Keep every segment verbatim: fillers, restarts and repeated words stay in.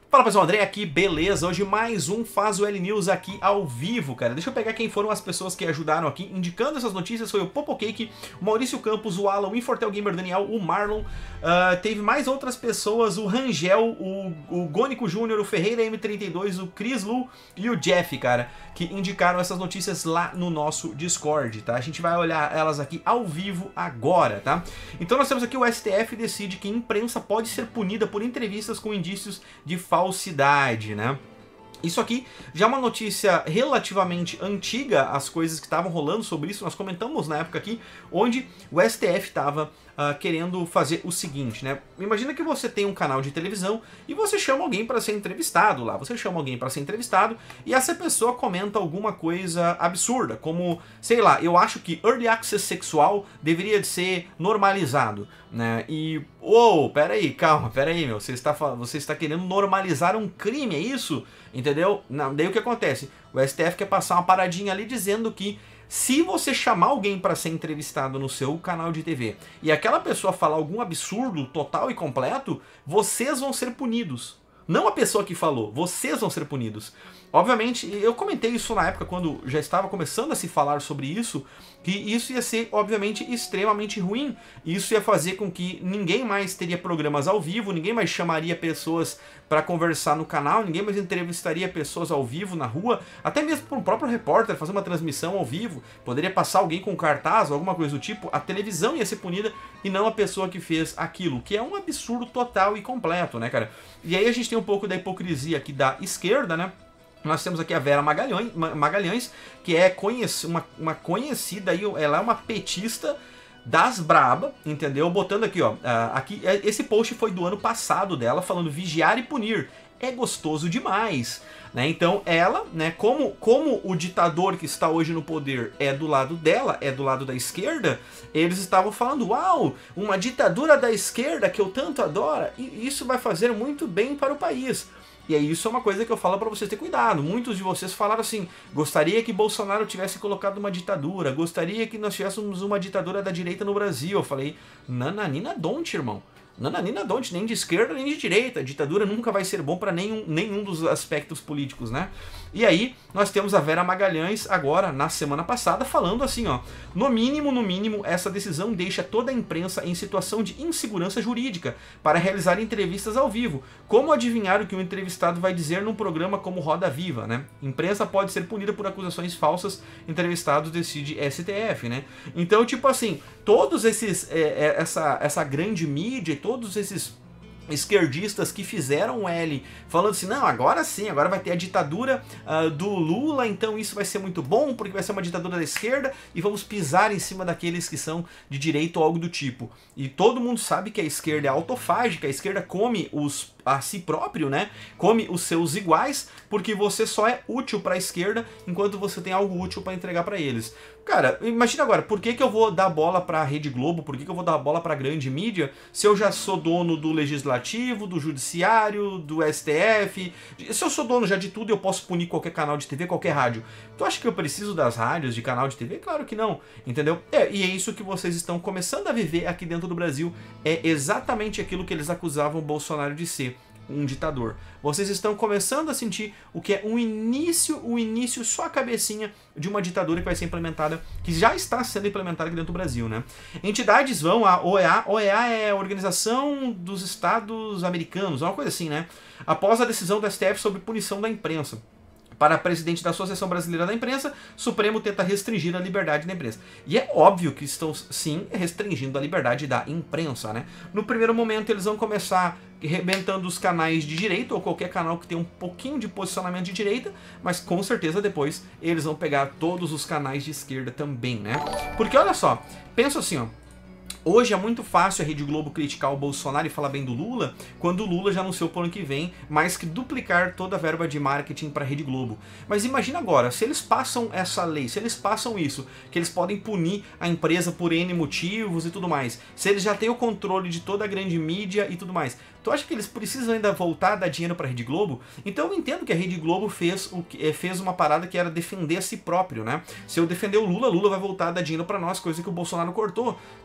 Fala pessoal, André aqui, beleza? Hoje mais um Faz o L News aqui ao vivo, cara. Deixa eu pegar quem foram as pessoas que ajudaram aqui, indicando essas notícias. Foi o Popocake, o Maurício Campos, o Alan, o Infortel Gamer Daniel, o Marlon. Uh, teve mais outras pessoas, o Rangel, o, o Gônico Júnior, o Ferreira M trinta e dois, o Chris Lu e o Jeff, cara, que indicaram essas notícias lá no nosso Discord, tá? A gente vai olhar elas aqui ao vivo agora, tá? Então nós temos aqui o S T F decide que imprensa pode ser punida por entrevistas com indícios de falsidade, né? Isso aqui já é uma notícia relativamente antiga, as coisas que estavam rolando sobre isso, nós comentamos na época aqui, onde o S T F estava uh, querendo fazer o seguinte, né? Imagina que você tem um canal de televisão e você chama alguém para ser entrevistado lá, você chama alguém para ser entrevistado e essa pessoa comenta alguma coisa absurda, como, sei lá, eu acho que Early Access sexual deveria de ser normalizado, né? E, oh, peraí, calma, peraí, meu, você está, você está querendo normalizar um crime, é isso? Entendeu? Não, daí o que acontece? O S T F quer passar uma paradinha ali dizendo que se você chamar alguém para ser entrevistado no seu canal de T V e aquela pessoa falar algum absurdo total e completo, vocês vão ser punidos. Não a pessoa que falou, vocês vão ser punidos. Obviamente, eu comentei isso na época quando já estava começando a se falar sobre isso, que isso ia ser, obviamente, extremamente ruim. Isso ia fazer com que ninguém mais teria programas ao vivo, ninguém mais chamaria pessoas para conversar no canal, ninguém mais entrevistaria pessoas ao vivo na rua, até mesmo para um próprio repórter fazer uma transmissão ao vivo, poderia passar alguém com cartaz ou alguma coisa do tipo, a televisão ia ser punida e não a pessoa que fez aquilo, que é um absurdo total e completo, né, cara? E aí a gente tem um pouco da hipocrisia aqui da esquerda, né? Nós temos aqui a Vera Magalhães, Magalhães que é conhec uma, uma conhecida, aí, ela é uma petista das braba, entendeu? Botando aqui, ó, aqui, esse post foi do ano passado dela, falando vigiar e punir. É gostoso demais, né? Então ela, né, como, como o ditador que está hoje no poder é do lado dela, é do lado da esquerda, eles estavam falando, uau, uma ditadura da esquerda que eu tanto adoro, e isso vai fazer muito bem para o país. E aí isso é uma coisa que eu falo para vocês ter cuidado. Muitos de vocês falaram assim, gostaria que Bolsonaro tivesse colocado uma ditadura, gostaria que nós tivéssemos uma ditadura da direita no Brasil. Eu falei, nananina don't, irmão. Nananina don't, nem de esquerda nem de direita. A ditadura nunca vai ser bom para nenhum, nenhum dos aspectos políticos, né? E aí nós temos a Vera Magalhães agora, na semana passada, falando assim, ó, no mínimo, no mínimo, essa decisão deixa toda a imprensa em situação de insegurança jurídica para realizar entrevistas ao vivo. Como adivinhar o que o entrevistado vai dizer num programa como Roda Viva, né? Imprensa pode ser punida por acusações falsas, entrevistados decide S T F, né? Então, tipo assim, todos esses, é, essa, essa grande mídia, todos esses esquerdistas que fizeram o L, falando assim, não, agora sim, agora vai ter a ditadura uh, do Lula, então isso vai ser muito bom, porque vai ser uma ditadura da esquerda, e vamos pisar em cima daqueles que são de direita ou algo do tipo. E todo mundo sabe que a esquerda é autofágica, a esquerda come os a si próprio, né? Come os seus iguais, porque você só é útil para a esquerda enquanto você tem algo útil para entregar para eles. Cara, imagina agora, por que que eu vou dar bola para a Rede Globo, por que que eu vou dar bola para a grande mídia, se eu já sou dono do Legislativo, do Judiciário, do S T F, se eu sou dono já de tudo, eu posso punir qualquer canal de T V, qualquer rádio. Tu acha que eu preciso das rádios, de canal de T V? Claro que não, entendeu? É, e é isso que vocês estão começando a viver aqui dentro do Brasil, é exatamente aquilo que eles acusavam o Bolsonaro de ser, um ditador. Vocês estão começando a sentir o que é um início, o início, só a cabecinha de uma ditadura que vai ser implementada, que já está sendo implementada aqui dentro do Brasil, né? Entidades vão, a O E A, O E A é a Organização dos Estados Americanos, uma coisa assim, né? Após a decisão do S T F sobre punição da imprensa. Para a presidente da Associação Brasileira da Imprensa, Supremo tenta restringir a liberdade da imprensa. E é óbvio que estão, sim, restringindo a liberdade da imprensa, né? No primeiro momento, eles vão começar rebentando os canais de direita, ou qualquer canal que tenha um pouquinho de posicionamento de direita, mas com certeza depois eles vão pegar todos os canais de esquerda também, né? Porque olha só, pensa assim, ó. Hoje é muito fácil a Rede Globo criticar o Bolsonaro e falar bem do Lula, quando o Lula já anunciou para o ano que vem mais que duplicar toda a verba de marketing para a Rede Globo. Mas imagina agora, se eles passam essa lei, se eles passam isso, que eles podem punir a empresa por N motivos e tudo mais, se eles já têm o controle de toda a grande mídia e tudo mais, tu acha que eles precisam ainda voltar a dar dinheiro para a Rede Globo? Então eu entendo que a Rede Globo fez, o que, fez uma parada que era defender a si próprio, né? Se eu defender o Lula, Lula vai voltar a dar dinheiro para nós, coisa que o Bolsonaro cortou. Tanto que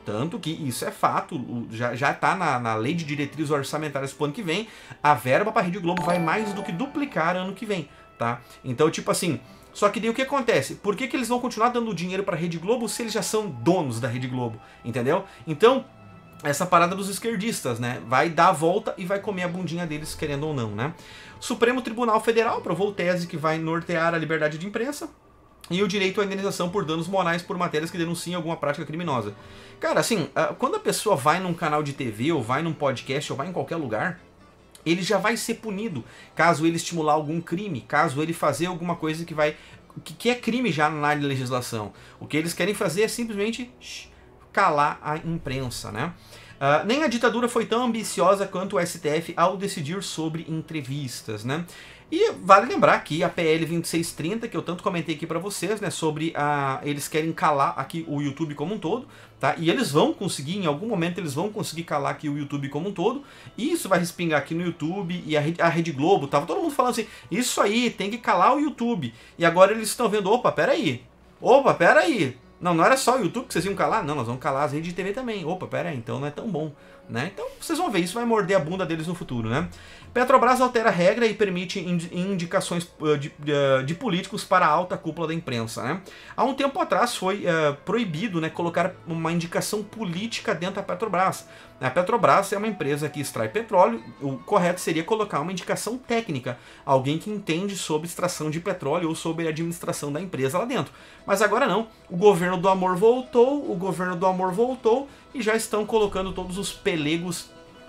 que isso é fato, já, já tá na, na lei de diretrizes orçamentárias pro ano que vem, a verba para a Rede Globo vai mais do que duplicar ano que vem, tá? Então, tipo assim, só que daí o que acontece? Por que que eles vão continuar dando dinheiro para a Rede Globo se eles já são donos da Rede Globo, entendeu? Então, essa parada dos esquerdistas, né? Vai dar a volta e vai comer a bundinha deles, querendo ou não, né? O Supremo Tribunal Federal aprovou tese que vai nortear a liberdade de imprensa e o direito à indenização por danos morais por matérias que denunciem alguma prática criminosa. Cara, assim, quando a pessoa vai num canal de T V, ou vai num podcast, ou vai em qualquer lugar, ele já vai ser punido caso ele estimular algum crime, caso ele fazer alguma coisa que vai... que é crime já na legislação. O que eles querem fazer é simplesmente calar a imprensa, né? Uh, nem a ditadura foi tão ambiciosa quanto o S T F ao decidir sobre entrevistas, né? E vale lembrar que a P L vinte e seis trinta, que eu tanto comentei aqui pra vocês, né, sobre a... eles querem calar aqui o YouTube como um todo, tá? E eles vão conseguir, em algum momento eles vão conseguir calar aqui o YouTube como um todo, e isso vai respingar aqui no YouTube, e a Rede, a Rede Globo, tava todo mundo falando assim, isso aí, tem que calar o YouTube. E agora eles estão vendo, opa, peraí, opa, peraí, não, não era só o YouTube que vocês iam calar? Não, nós vamos calar as redes de T V também. Opa, pera aí, então não é tão bom, né? Então vocês vão ver, isso vai morder a bunda deles no futuro, né? Petrobras altera a regra e permite indicações de, de, de políticos para a alta cúpula da imprensa, né? Há um tempo atrás foi uh, proibido, né, colocar uma indicação política dentro da Petrobras. A Petrobras é uma empresa que extrai petróleo, o correto seria colocar uma indicação técnica, alguém que entende sobre extração de petróleo ou sobre a administração da empresa lá dentro. Mas agora não, o governo do amor voltou, o governo do amor voltou e já estão colocando todos os pelegos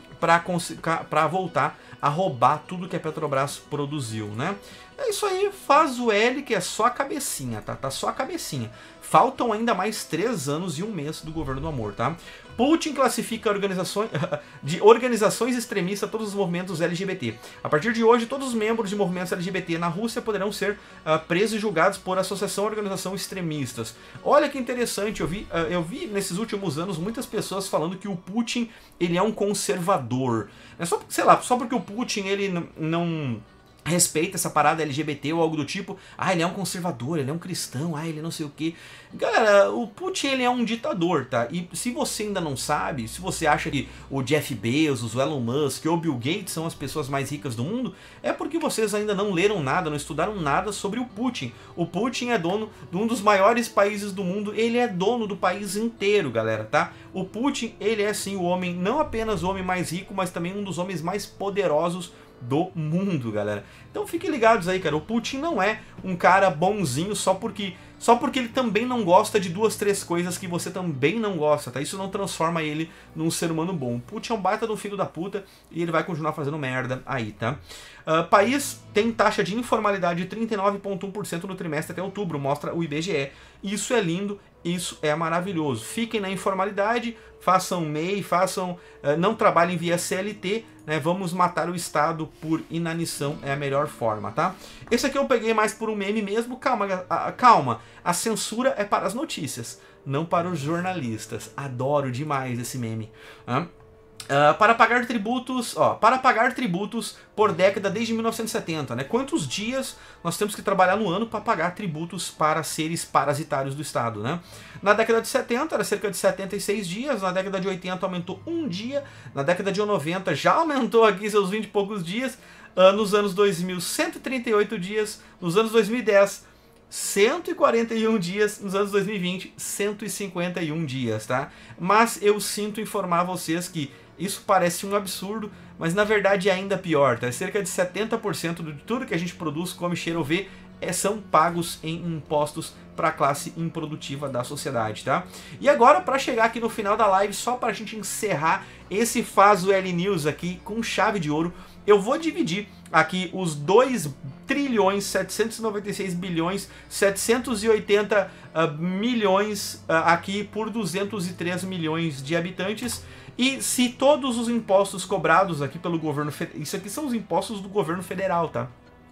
para voltar a roubar tudo que a Petrobras produziu, né? É isso aí, faz o L, que é só a cabecinha, tá? Tá só a cabecinha. Faltam ainda mais três anos e um mês do governo do amor, tá? Putin classifica organizações, de organizações extremistas todos os movimentos L G B T. A partir de hoje, todos os membros de movimentos L G B T na Rússia poderão ser uh, presos e julgados por associação ou organização extremistas. Olha que interessante, eu vi, uh, eu vi nesses últimos anos muitas pessoas falando que o Putin ele é um conservador. É só, sei lá, só porque o Putin ele não respeita essa parada L G B T ou algo do tipo, ah, ele é um conservador, ele é um cristão, ah, ele não sei o que. Galera, o Putin ele é um ditador, tá? E se você ainda não sabe, se você acha que o Jeff Bezos, o Elon Musk ou o Bill Gates são as pessoas mais ricas do mundo, é porque vocês ainda não leram nada, não estudaram nada sobre o Putin. O Putin é dono de um dos maiores países do mundo, ele é dono do país inteiro, galera, tá? O Putin, ele é sim o homem, não apenas o homem mais rico, mas também um dos homens mais poderosos do mundo, galera. Então fiquem ligados aí, cara. O Putin não é um cara bonzinho só porque só porque ele também não gosta de duas, três coisas que você também não gosta, tá? Isso não transforma ele num ser humano bom. O Putin é um baita do filho da puta e ele vai continuar fazendo merda aí, tá? Uh, país tem taxa de informalidade de trinta e nove vírgula um por cento no trimestre até outubro, mostra o I B G E. Isso é lindo, isso é maravilhoso. Fiquem na informalidade, façam M E I, façam, uh, não trabalhem via C L T, né? Vamos matar o Estado por inanição, é a melhor forma, tá? Esse aqui eu peguei mais por um meme mesmo, calma, a, a, calma. A censura é para as notícias, não para os jornalistas. Adoro demais esse meme. Né? Uh, para pagar tributos, ó, para pagar tributos por década desde mil novecentos e setenta, né? Quantos dias nós temos que trabalhar no ano para pagar tributos para seres parasitários do Estado, né? Na década de setenta era cerca de setenta e seis dias, na década de oitenta aumentou um dia, na década de noventa já aumentou aqui seus vinte e poucos dias, uh, nos anos dois mil cento e trinta e oito dias, nos anos dois mil e dez cento e quarenta e um dias, nos anos dois mil e vinte cento e cinquenta e um dias, tá? Mas eu sinto informar vocês que isso parece um absurdo, mas na verdade é ainda pior, tá? Cerca de setenta por cento de tudo que a gente produz, come, cheira ou vê, é, são pagos em impostos para a classe improdutiva da sociedade, tá? E agora, para chegar aqui no final da live, só para a gente encerrar esse Faz o L News aqui com chave de ouro, eu vou dividir aqui os dois trilhões, setecentos e noventa e seis bilhões, setecentos e oitenta uh, milhões uh, aqui por duzentos e três milhões de habitantes. E se todos os impostos cobrados aqui pelo governo federal, isso aqui são os impostos do governo federal, tá?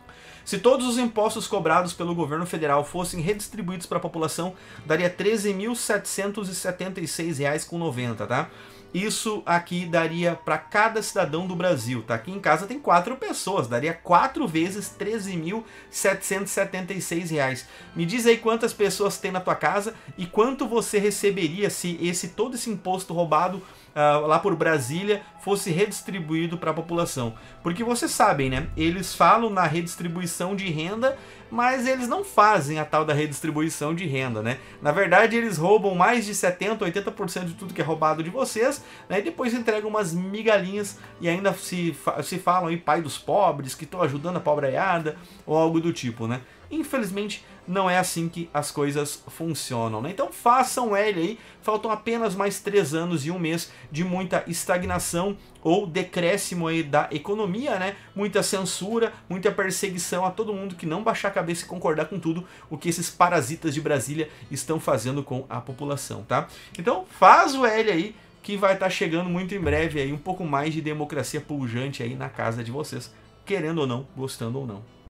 Se todos os impostos cobrados pelo governo federal fossem redistribuídos para a população, daria treze mil setecentos e setenta e seis reais e noventa centavos, tá? isso aqui daria para cada cidadão do Brasil, tá? Aqui em casa tem quatro pessoas, daria quatro vezes treze mil setecentos e setenta e seis reais. Me diz aí quantas pessoas tem na tua casa e quanto você receberia se esse todo esse imposto roubado uh, lá por Brasília fosse redistribuído para a população. Porque vocês sabem, né? Eles falam na redistribuição de renda, mas eles não fazem a tal da redistribuição de renda, né? Na verdade, eles roubam mais de setenta, oitenta por cento de tudo que é roubado de vocês, né? E depois entregam umas migalhinhas e ainda se, se falam aí pai dos pobres, que estão ajudando a pobraiada, ou algo do tipo, né? Infelizmente, não é assim que as coisas funcionam, né? Então façam L aí, faltam apenas mais três anos e um mês de muita estagnação ou decréscimo aí da economia, né? Muita censura, muita perseguição a todo mundo que não baixar a cabeça e concordar com tudo o que esses parasitas de Brasília estão fazendo com a população, tá? Então faz o L aí, que vai estar chegando muito em breve aí um pouco mais de democracia pujante aí na casa de vocês, querendo ou não, gostando ou não.